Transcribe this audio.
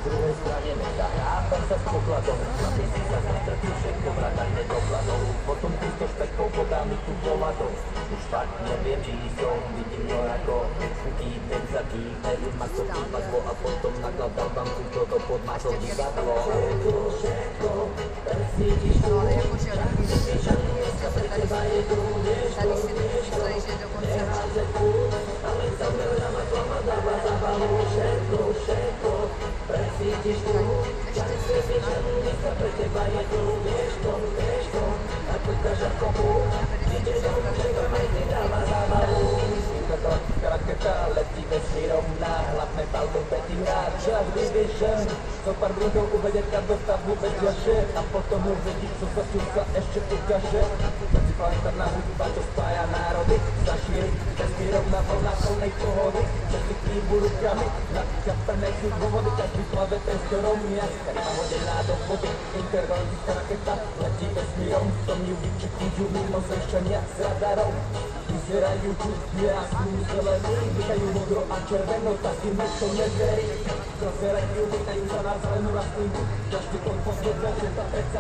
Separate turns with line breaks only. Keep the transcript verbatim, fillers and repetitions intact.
druhej strane mesta. Rátam sa s pokladom, chlapi si sa zastrčí všetko vrátane dokladov. Potom tristo špekov podá mi tu pomadov. Už fakt neviem, či som, vidím no ako kýpem za kýpem, ako kýpadlo a potom nakladal vám túto do podmasov divadlo. Všetko, všetko, presítiš tu, však si vieš, že dneska pre teba je tu, vieš to, vieš to, neháže tu, ale sa veľa ma tlama dáva zábavu. Všetko, všetko, presítiš tu, však si vieš, že dneska pre teba je tu, vieš to, vieš to, ako každá komu, ide do všetko, aj ti dáva zábavu. Raketa letí vesmírom na hlavné palube tým rád čas vyviešen. So pár brudov uvedie ťa do stavu vedľaše a potom uvedíš, čo sa tu sa ešte ukáže. Medzi planetárna hudba, čo spája národy, zašíri vesmírom na vlnách plnej pohody. Všetky kýbu rukami, nadčapané sú dôvody, každý plave priestorom jaska. Nahodená do vody, intergalactická raketa letí vesmírom, som ju vyčekúžu mimozemšťania z radarov. Vyzerajú čudne a sú zelení, vykajú modro a červeno, tak im to neverí. Rozerajú, vykajú sa na zelenú rastlinku, každý kon posvedza, že tá predsa